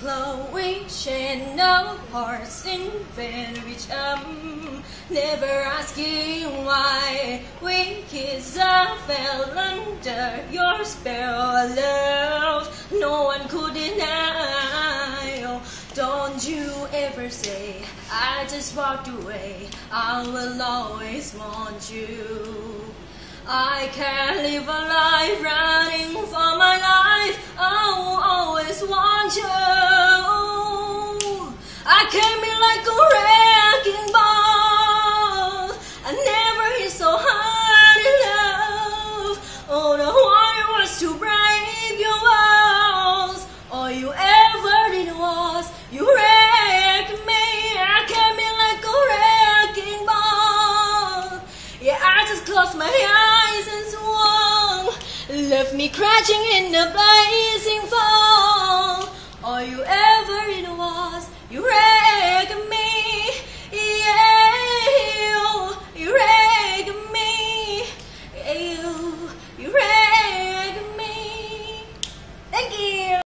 glowing chain of hearts in vain which never asking why we kids I fell under your spell of love no one could deny. Oh, don't you ever say I just walked away, I will always want you. I can't live a life running for my life, I will always want you. I came in like a wrecking ball, I never hit so hard in love. All I wanted was to break your walls, all you ever did was you wrecked me. I came in like a wrecking ball, yeah, I just closed my eyes and swung, left me crashing in the blazing fall. All you ever did was you wrecked me.